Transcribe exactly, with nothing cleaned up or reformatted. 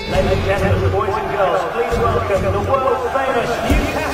Ladies and gentlemen, boys and girls, please welcome the world famous U K